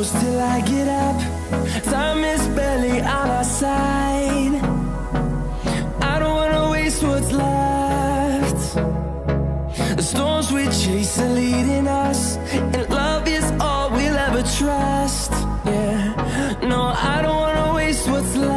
close till I get up. Time is barely on our side. I don't wanna waste what's left. The storms we chase are leading us, and love is all we'll ever trust. Yeah, no, I don't wanna waste what's left.